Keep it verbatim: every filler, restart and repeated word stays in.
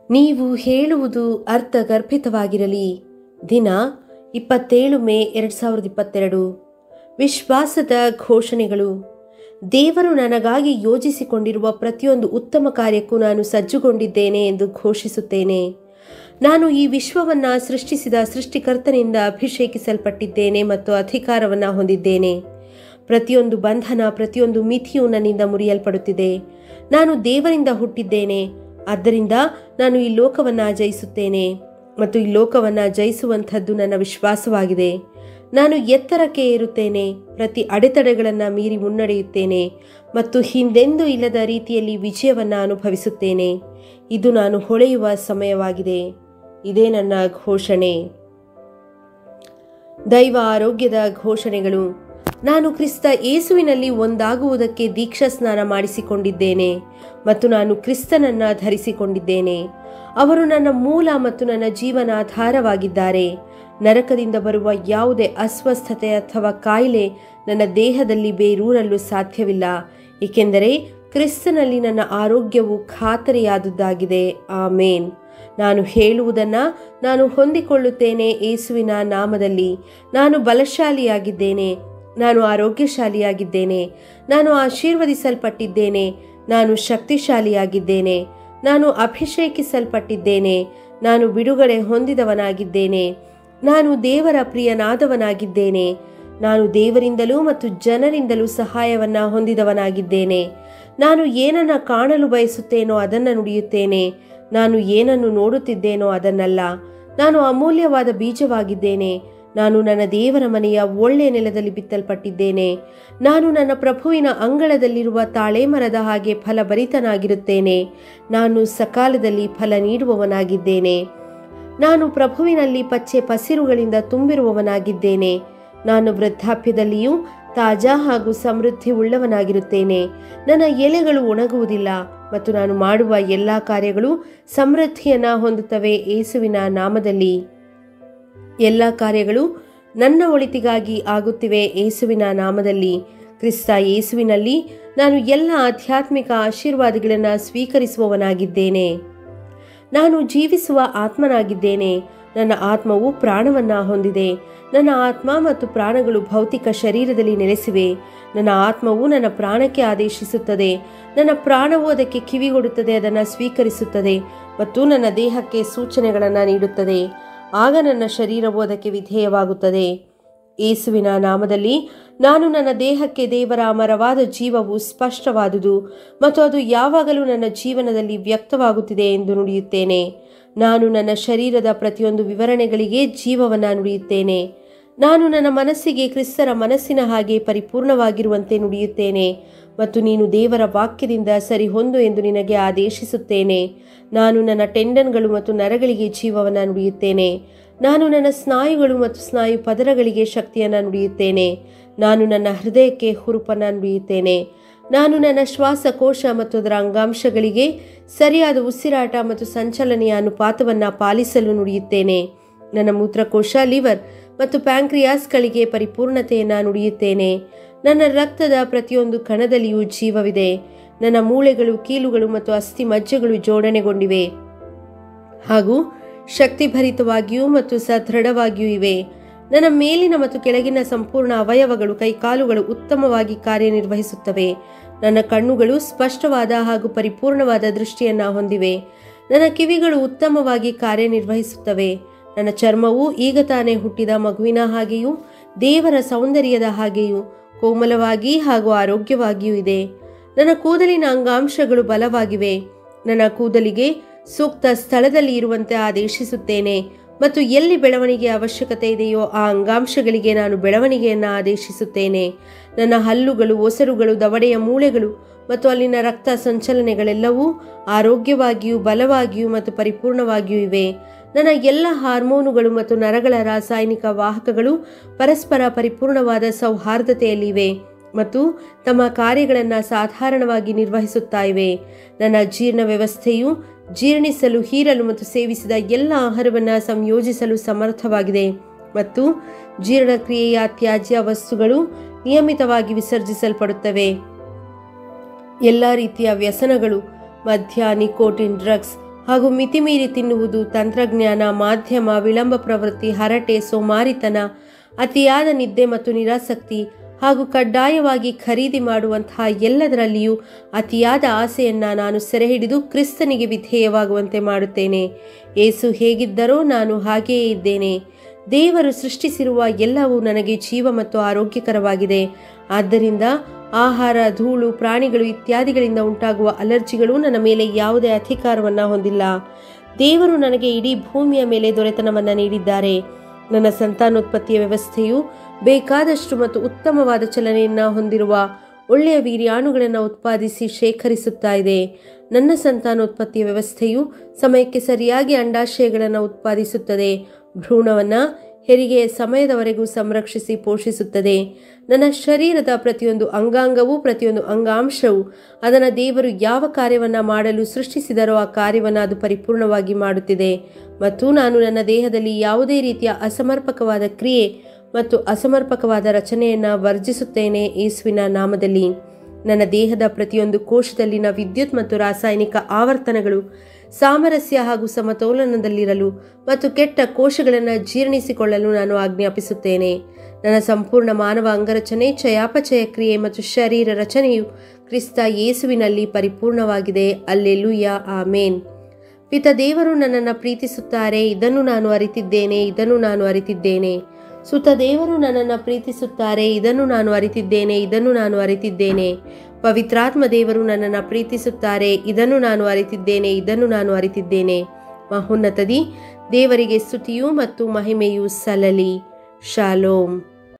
ನೀವು ಹೇಳುವುದು ಅರ್ಥಗರ್ಭಿತವಾಗಿರಲಿ. ದಿನ ಇಪ್ಪತ್ತೇಳು ಮೇ ಎರಡು ಸಾವಿರದ ಇಪ್ಪತ್ತೆರಡು. ವಿಶ್ವಾಸದ ಘೋಷಣೆಗಳು. ದೇವರು ನನಗಾಗಿ ಯೋಜಿಸಿಕೊಂಡಿರುವ ಪ್ರತಿಯೊಂದು ಉತ್ತಮ ಕಾರ್ಯಕ್ಕೂ ನಾನು ಸಜ್ಜುಗೊಂಡಿದ್ದೇನೆ ಎಂದು ಘೋಷಿಸುತ್ತೇನೆ. ನಾನು ಈ ವಿಶ್ವವನ್ನು ಸೃಷ್ಟಿಸಿದ ಸೃಷ್ಟಿಕರ್ತನಿಂದ ಅಭಿಷೇಕಿಸಲ್ಪಟ್ಟಿದ್ದೇನೆ ಮತ್ತು ಅಧಿಕಾರವನ್ನು ಹೊಂದಿದ್ದೇನೆ. ಪ್ರತಿಯೊಂದು ಬಂಧನ, ಪ್ರತಿಯೊಂದು ಮಿತಿಯು ನನ್ನಿಂದ ಮುರಿಯಲ್ಪಡುತ್ತಿದೆ. ನಾನು ದೇವರಿಂದ ಹುಟ್ಟಿದ್ದೇನೆ, ಆದ್ದರಿಂದ ನಾನು ಈ ಲೋಕವನ್ನು ಜಯಿಸುತ್ತೇನೆ ಮತ್ತು ಈ ಲೋಕವನ್ನು ಜಯಿಸುವಂಥದ್ದು ನನ್ನ ವಿಶ್ವಾಸವಾಗಿದೆ. ನಾನು ಎತ್ತರಕ್ಕೆ ಏರುತ್ತೇನೆ, ಪ್ರತಿ ಅಡೆತಡೆಗಳನ್ನು ಮೀರಿ ಮುನ್ನಡೆಯುತ್ತೇನೆ ಮತ್ತು ಹಿಂದೆಂದೂ ಇಲ್ಲದ ರೀತಿಯಲ್ಲಿ ವಿಜಯವನ್ನು ಅನುಭವಿಸುತ್ತೇನೆ. ಇದು ನಾನು ಹೊಳೆಯುವ ಸಮಯವಾಗಿದೆ. ಇದೇ ನನ್ನ ಘೋಷಣೆ. ದೈವ ಆರೋಗ್ಯದ ಘೋಷಣೆಗಳು. ನಾನು ಕ್ರಿಸ್ತ ಯೇಸುವಿನಲ್ಲಿ ಒಂದಾಗುವುದಕ್ಕೆ ದೀಕ್ಷಾ ಸ್ನಾನ ಮಾಡಿಸಿಕೊಂಡಿದ್ದೇನೆ ಮತ್ತು ನಾನು ಕ್ರಿಸ್ತನನ್ನು ಧರಿಸಿಕೊಂಡಿದ್ದೇನೆ. ಅವರು ನನ್ನ ಮೂಲ ಮತ್ತು ನನ್ನ ಜೀವನಾಧಾರವಾಗಿದ್ದಾರೆ. ನರಕದಿಂದ ಬರುವ ಯಾವುದೇ ಅಸ್ವಸ್ಥತೆ ಅಥವಾ ಕಾಯಿಲೆ ನನ್ನ ದೇಹದಲ್ಲಿ ಬೇರೂರಲು ಸಾಧ್ಯವಿಲ್ಲ, ಏಕೆಂದರೆ ಕ್ರಿಸ್ತನಲ್ಲಿ ನನ್ನ ಆರೋಗ್ಯವು ಖಾತರಿಯಾದುದಾಗಿದೆ. ಆಮೇನ್. ನಾನು ಹೇಳುವುದನ್ನು ನಾನು ಹೊಂದಿಕೊಳ್ಳುತ್ತೇನೆ. ಯೇಸುವಿನ ನಾಮದಲ್ಲಿ ನಾನು ಬಲಶಾಲಿಯಾಗಿದ್ದೇನೆ, ನಾನು ಆರೋಗ್ಯಶಾಲಿಯಾಗಿದ್ದೇನೆ, ನಾನು ಆಶೀರ್ವದಿಸಲ್ಪಟ್ಟಿದ್ದೇನೆ, ನಾನು ಶಕ್ತಿಶಾಲಿಯಾಗಿದ್ದೇನೆ, ನಾನು ಅಭಿಷೇಕಿಸಲ್ಪಟ್ಟಿದ್ದೇನೆ, ನಾನು ಬಿಡುಗಡೆ ಹೊಂದಿದವನಾಗಿದ್ದೇನೆ, ನಾನು ದೇವರ ಪ್ರಿಯನಾದವನಾಗಿದ್ದೇನೆ, ನಾನು ದೇವರಿಂದಲೂ ಮತ್ತು ಜನರಿಂದಲೂ ಸಹಾಯವನ್ನು ಹೊಂದಿದವನಾಗಿದ್ದೇನೆ. ನಾನು ಏನನ್ನು ಕಾಣಲು ಬಯಸುತ್ತೇನೋ ಅದನ್ನು ನುಡಿಯುತ್ತೇನೆ, ನಾನು ಏನನ್ನು ನೋಡುತ್ತಿದ್ದೇನೋ ಅದನ್ನಲ್ಲ. ನಾನು ಅಮೂಲ್ಯವಾದ ಬೀಜವಾಗಿದ್ದೇನೆ. ನಾನು ನನ್ನ ದೇವರ ಮನೆಯ ಒಳ್ಳೆಯ ನೆಲದಲ್ಲಿ ಬಿತ್ತಲ್ಪಟ್ಟಿದ್ದೇನೆ. ನಾನು ನನ್ನ ಪ್ರಭುವಿನ ಅಂಗಳದಲ್ಲಿರುವ ತಾಳೆ ಮರದ ಹಾಗೆ ಫಲಭರಿತನಾಗಿರುತ್ತೇನೆ. ನಾನು ಸಕಾಲದಲ್ಲಿ ಫಲ ನೀಡುವವನಾಗಿದ್ದೇನೆ. ನಾನು ಪ್ರಭುವಿನಲ್ಲಿ ಪಚ್ಚೆ ಪಸಿರುಗಳಿಂದ ತುಂಬಿರುವವನಾಗಿದ್ದೇನೆ. ನಾನು ವೃದ್ಧಾಪ್ಯದಲ್ಲಿಯೂ ತಾಜಾ ಹಾಗೂ ಸಮೃದ್ಧಿ ಉಳ್ಳವನಾಗಿರುತ್ತೇನೆ. ನನ್ನ ಎಲೆಗಳು ಒಣಗುವುದಿಲ್ಲ ಮತ್ತು ನಾನು ಮಾಡುವ ಎಲ್ಲ ಕಾರ್ಯಗಳು ಸಮೃದ್ಧಿಯನ್ನು ಹೊಂದುತ್ತವೆ. ಯೇಸುವಿನ ನಾಮದಲ್ಲಿ ಎಲ್ಲ ಕಾರ್ಯಗಳು ನನ್ನ ಒಳಿತಿಗಾಗಿ ಆಗುತ್ತಿವೆ. ಯೇಸುವಿನ ನಾಮದಲ್ಲಿ ಕ್ರಿಸ್ತ ಯೇಸುವಿನಲ್ಲಿ ನಾನು ಎಲ್ಲ ಆಧ್ಯಾತ್ಮಿಕ ಆಶೀರ್ವಾದಗಳನ್ನು ಸ್ವೀಕರಿಸುವವನಾಗಿದ್ದೇನೆ. ನಾನು ಜೀವಿಸುವ ಆತ್ಮನಾಗಿದ್ದೇನೆ. ನನ್ನ ಆತ್ಮವು ಪ್ರಾಣವನ್ನು ಹೊಂದಿದೆ. ನನ್ನ ಆತ್ಮ ಮತ್ತು ಪ್ರಾಣಗಳು ಭೌತಿಕ ಶರೀರದಲ್ಲಿ ನೆಲೆಸಿವೆ. ನನ್ನ ಆತ್ಮವು ನನ್ನ ಪ್ರಾಣಕ್ಕೆ ಆದೇಶಿಸುತ್ತದೆ, ನನ್ನ ಪ್ರಾಣವು ಅದಕ್ಕೆ ಕಿವಿಗೊಡುತ್ತದೆ, ಅದನ್ನು ಸ್ವೀಕರಿಸುತ್ತದೆ ಮತ್ತು ನನ್ನ ದೇಹಕ್ಕೆ ಸೂಚನೆಗಳನ್ನು ನೀಡುತ್ತದೆ. ಆಗ ನನ್ನ ಶರೀರವು ಅದಕ್ಕೆ ವಿಧೇಯವಾಗುತ್ತದೆ. ಯೇಸುವಿನ ನಾಮದಲ್ಲಿ ನಾನು ನನ್ನ ದೇಹಕ್ಕೆ ದೇವರ ಅಮರವಾದ ಜೀವವು ಸ್ಪಷ್ಟವಾದುದು ಮತ್ತು ಅದು ಯಾವಾಗಲೂ ನನ್ನ ಜೀವನದಲ್ಲಿ ವ್ಯಕ್ತವಾಗುತ್ತಿದೆ ಎಂದು ನುಡಿಯುತ್ತೇನೆ. ನಾನು ನನ್ನ ಶರೀರದ ಪ್ರತಿಯೊಂದು ವಿವರಣೆಗಳಿಗೆ ಜೀವವನ್ನು ನುಡಿಯುತ್ತೇನೆ. ನಾನು ನನ್ನ ಮನಸ್ಸಿಗೆ ಕ್ರಿಸ್ತರ ಮನಸ್ಸಿನ ಹಾಗೆ ಪರಿಪೂರ್ಣವಾಗಿರುವಂತೆ ನುಡಿಯುತ್ತೇನೆ ಮತ್ತು ನೀನು ದೇವರ ವಾಕ್ಯದಿಂದ ಸರಿಹೊಂದು ಎಂದು ನಿನಗೆ ಆದೇಶಿಸುತ್ತೇನೆ. ನಾನು ನನ್ನ ಟೆಂಡನ್ಗಳು ಮತ್ತು ನರಗಳಿಗೆ ಜೀವವನ್ನು ನುಡಿಯುತ್ತೇನೆ. ನಾನು ನನ್ನ ಸ್ನಾಯುಗಳು ಮತ್ತು ಸ್ನಾಯು ಪದರಗಳಿಗೆ ಶಕ್ತಿಯನ್ನು ನುಡಿಯುತ್ತೇನೆ. ನಾನು ನನ್ನ ಹೃದಯಕ್ಕೆ ಹುರುಪನ್ನು ನುಡಿಯುತ್ತೇನೆ. ನಾನು ನನ್ನ ಶ್ವಾಸಕೋಶ ಮತ್ತು ಅದರ ಅಂಗಾಂಶಗಳಿಗೆ ಸರಿಯಾದ ಉಸಿರಾಟ ಮತ್ತು ಸಂಚಲನೆಯ ಅನುಪಾತವನ್ನು ಪಾಲಿಸಲು ನುಡಿಯುತ್ತೇನೆ. ನನ್ನ ಮೂತ್ರಕೋಶ, ಲಿವರ್ ಮತ್ತು ಪ್ಯಾಂಕ್ರಿಯಾಸ್ಗಳಿಗೆ ಪರಿಪೂರ್ಣತೆಯನ್ನು ನುಡಿಯುತ್ತೇನೆ. ನನ್ನ ರಕ್ತದ ಪ್ರತಿಯೊಂದು ಕಣದಲ್ಲಿಯೂ ಜೀವವಿದೆ. ನನ್ನ ಮೂಳೆಗಳು, ಕೀಲುಗಳು ಮತ್ತು ಅಸ್ಥಿ ಮಜ್ಜೆಗಳು ಜೋಡಣೆಗೊಂಡಿವೆ ಹಾಗೂ ಶಕ್ತಿಭರಿತವಾಗಿಯೂ ಮತ್ತು ಸದೃಢವಾಗಿಯೂ ಇವೆ. ನನ್ನ ಮೇಲಿನ ಮತ್ತು ಕೆಳಗಿನ ಸಂಪೂರ್ಣ ಅವಯವಗಳು, ಕೈಕಾಲುಗಳು ಉತ್ತಮವಾಗಿ ಕಾರ್ಯನಿರ್ವಹಿಸುತ್ತವೆ. ನನ್ನ ಕಣ್ಣುಗಳು ಸ್ಪಷ್ಟವಾದ ಹಾಗೂ ಪರಿಪೂರ್ಣವಾದ ದೃಷ್ಟಿಯನ್ನು ಹೊಂದಿವೆ. ನನ್ನ ಕಿವಿಗಳು ಉತ್ತಮವಾಗಿ ಕಾರ್ಯನಿರ್ವಹಿಸುತ್ತವೆ. ನನ್ನ ಚರ್ಮವು ಈಗ ತಾನೇ ಹುಟ್ಟಿದ ಮಗುವಿನ ಹಾಗೆಯೂ ದೇವರ ಸೌಂದರ್ಯದ ಹಾಗೆಯೂ ಕೋಮಲವಾಗಿ ಹಾಗೂ ಆರೋಗ್ಯವಾಗಿಯೂ ಇದೆ. ನನ್ನ ಕೂದಲಿನ ಅಂಗಾಂಶಗಳು ಬಲವಾಗಿವೆ. ನನ್ನ ಕೂದಲಿಗೆ ಸೂಕ್ತ ಸ್ಥಳದಲ್ಲಿ ಇರುವಂತೆ ಆದೇಶಿಸುತ್ತೇನೆ ಮತ್ತು ಎಲ್ಲಿ ಬೆಳವಣಿಗೆ ಅವಶ್ಯಕತೆ ಇದೆಯೋ ಆ ಅಂಗಾಂಶಗಳಿಗೆ ನಾನು ಬೆಳವಣಿಗೆಯನ್ನು ಆದೇಶಿಸುತ್ತೇನೆ. ನನ್ನ ಹಲ್ಲುಗಳು, ಒಸರುಗಳು, ದವಡೆಯ ಮೂಳೆಗಳು ಮತ್ತು ಅಲ್ಲಿನ ರಕ್ತ ಸಂಚಲನೆಗಳೆಲ್ಲವೂ ಆರೋಗ್ಯವಾಗಿಯೂ ಬಲವಾಗಿಯೂ ಮತ್ತು ಪರಿಪೂರ್ಣವಾಗಿಯೂ ಇವೆ. ನನ್ನ ಎಲ್ಲ ಹಾರ್ಮೋನುಗಳು ಮತ್ತು ನರಗಳ ರಾಸಾಯನಿಕ ವಾಹಕಗಳು ಪರಸ್ಪರ ಪರಿಪೂರ್ಣವಾದ ಸೌಹಾರ್ದತೆಯಲ್ಲಿವೆ ಮತ್ತು ತಮ್ಮ ಕಾರ್ಯಗಳನ್ನು ಸಾಧಾರಣವಾಗಿ ನಿರ್ವಹಿಸುತ್ತಾ ಇವೆ. ನನ್ನ ಜೀರ್ಣ ವ್ಯವಸ್ಥೆಯು ಜೀರ್ಣಿಸಲು, ಹೀರಲು ಮತ್ತು ಸೇವಿಸಿದ ಎಲ್ಲ ಆಹಾರವನ್ನು ಸಂಯೋಜಿಸಲು ಸಮರ್ಥವಾಗಿದೆ ಮತ್ತು ಜೀರ್ಣಕ್ರಿಯೆಯ ತ್ಯಾಜ್ಯ ವಸ್ತುಗಳು ನಿಯಮಿತವಾಗಿ ವಿಸರ್ಜಿಸಲ್ಪಡುತ್ತವೆ. ಎಲ್ಲ ರೀತಿಯ ವ್ಯಸನಗಳು, ಮದ್ಯ, ನಿಕೋಟಿನ್, ಡ್ರಗ್ಸ್ ಹಾಗೂ ಮಿತಿಮೀರಿ ತಿನ್ನುವುದು, ತಂತ್ರಜ್ಞಾನ, ಮಾಧ್ಯಮ, ವಿಳಂಬ ಪ್ರವೃತ್ತಿ, ಹರಟೆ, ಸೋಮಾರಿತನ, ಅತಿಯಾದ ನಿದ್ದೆ ಮತ್ತು ನಿರಾಸಕ್ತಿ ಹಾಗೂ ಕಡ್ಡಾಯವಾಗಿ ಖರೀದಿ ಮಾಡುವಂತಹ ಎಲ್ಲದರಲ್ಲಿಯೂ ಅತಿಯಾದ ಆಸೆಯನ್ನು ನಾನು ಸೆರೆಹಿಡಿದು ಕ್ರಿಸ್ತನಿಗೆ ವಿಧೇಯವಾಗುವಂತೆ ಮಾಡುತ್ತೇನೆ. ಯೇಸು ಹೇಗಿದ್ದರೋ ನಾನು ಹಾಗೆಯೇ ಇದ್ದೇನೆ. ದೇವರು ಸೃಷ್ಟಿಸಿರುವ ಎಲ್ಲವೂ ನನಗೆ ಜೀವ ಮತ್ತು ಆರೋಗ್ಯಕರವಾಗಿದೆ. ಆದ್ದರಿಂದ ಆಹಾರ, ಧೂಳು, ಪ್ರಾಣಿಗಳು ಇತ್ಯಾದಿಗಳಿಂದ ಉಂಟಾಗುವ ಅಲರ್ಜಿಗಳು ನನ್ನ ಮೇಲೆ ಯಾವುದೇ ಅಧಿಕಾರವನ್ನು ಹೊಂದಿಲ್ಲ. ದೇವರು ನನಗೆ ಇಡೀ ಭೂಮಿಯ ಮೇಲೆ ದೊರೆತನವನ್ನು ನೀಡಿದ್ದಾರೆ. ನನ್ನ ಸಂತಾನೋತ್ಪತ್ತಿಯ ವ್ಯವಸ್ಥೆಯು ಬೇಕಾದಷ್ಟು ಮತ್ತು ಉತ್ತಮವಾದ ಚಲನೆಯನ್ನು ಹೊಂದಿರುವ ಒಳ್ಳೆಯ ವೀರ್ಯಾಣುಗಳನ್ನು ಉತ್ಪಾದಿಸಿ ಶೇಖರಿಸುತ್ತಾ ಇದೆ. ನನ್ನ ಸಂತಾನೋತ್ಪತ್ತಿಯ ವ್ಯವಸ್ಥೆಯು ಸಮಯಕ್ಕೆ ಸರಿಯಾಗಿ ಅಂಡಾಶಯಗಳನ್ನು ಉತ್ಪಾದಿಸುತ್ತದೆ, ಭ್ರೂಣವನ್ನು ಹೆರಿಗೆಯ ಸಮಯದವರೆಗೂ ಸಂರಕ್ಷಿಸಿ ಪೋಷಿಸುತ್ತದೆ. ನನ್ನ ಶರೀರದ ಪ್ರತಿಯೊಂದು ಅಂಗಾಂಗವೂ ಪ್ರತಿಯೊಂದು ಅಂಗಾಂಶವೂ ಅದನ್ನು ದೇವರು ಯಾವ ಕಾರ್ಯವನ್ನು ಮಾಡಲು ಸೃಷ್ಟಿಸಿದರೋ ಆ ಕಾರ್ಯವನ್ನು ಅದು ಪರಿಪೂರ್ಣವಾಗಿ ಮಾಡುತ್ತಿದೆ. ಮತ್ತು ನಾನು ನನ್ನ ದೇಹದಲ್ಲಿ ಯಾವುದೇ ರೀತಿಯ ಅಸಮರ್ಪಕವಾದ ಕ್ರಿಯೆ ಮತ್ತು ಅಸಮರ್ಪಕವಾದ ರಚನೆಯನ್ನು ವರ್ಜಿಸುತ್ತೇನೆ ಯೇಸುವಿನ ನಾಮದಲ್ಲಿ. ನನ್ನ ದೇಹದ ಪ್ರತಿಯೊಂದು ಕೋಶದಲ್ಲಿನ ವಿದ್ಯುತ್ ಮತ್ತು ರಾಸಾಯನಿಕ ಆವರ್ತನಗಳು ಸಾಮರಸ್ಯ ಹಾಗೂ ಸಮತೋಲನದಲ್ಲಿರಲು ಮತ್ತು ಕೆಟ್ಟ ಕೋಶಗಳನ್ನು ಜೀರ್ಣಿಸಿಕೊಳ್ಳಲು ನಾನು ಆಜ್ಞಾಪಿಸುತ್ತೇನೆ. ನನ್ನ ಸಂಪೂರ್ಣ ಮಾನವ ಅಂಗರಚನೆ, ಚಯಾಪಚಯ ಕ್ರಿಯೆ ಮತ್ತು ಶರೀರ ರಚನೆಯು ಕ್ರಿಸ್ತ ಯೇಸುವಿನಲ್ಲಿ ಪರಿಪೂರ್ಣವಾಗಿದೆ. ಅಲ್ಲೆಲೂಯಾ, ಆಮೇನ್. ಪಿತ ದೇವರು ನನ್ನನ್ನು ಪ್ರೀತಿಸುತ್ತಾರೆ, ಇದನ್ನು ನಾನು ಅರಿತಿದ್ದೇನೆ, ಇದನ್ನು ನಾನು ಅರಿತಿದ್ದೇನೆ. ಸುತ ದೇವರು ನನ್ನನ್ನು ಪ್ರೀತಿಸುತ್ತಾರೆ, ಇದನ್ನು ನಾನು ಅರಿತಿದ್ದೇನೆ, ಇದನ್ನು ನಾನು ಅರಿತಿದ್ದೇನೆ. ಪವಿತ್ರಾತ್ಮ ದೇವರು ನನ್ನನ್ನು ಪ್ರೀತಿಸುತ್ತಾರೆ, ಇದನ್ನು ನಾನು ಅರಿತಿದ್ದೇನೆ, ಇದನ್ನು ನಾನು ಅರಿತಿದ್ದೇನೆ. ಮಹೋನ್ನತದಿ ದೇವರಿಗೆ ಸ್ತುತಿಯೂ ಮತ್ತು ಮಹಿಮೆಯೂ ಸಲ್ಲಲಿ. ಶಾಲೋಮ್.